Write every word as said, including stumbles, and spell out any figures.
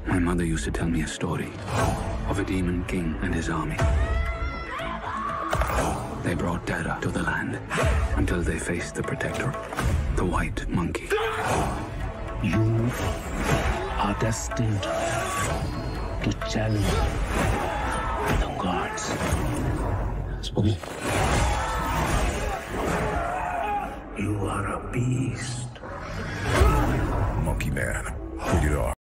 My mother used to tell me a story of a demon king and his army. They brought terror to the land until they faced the protector, the white monkey. You are destined to challenge the gods. Spooky. You are a beast. Monkey Man. Rated R.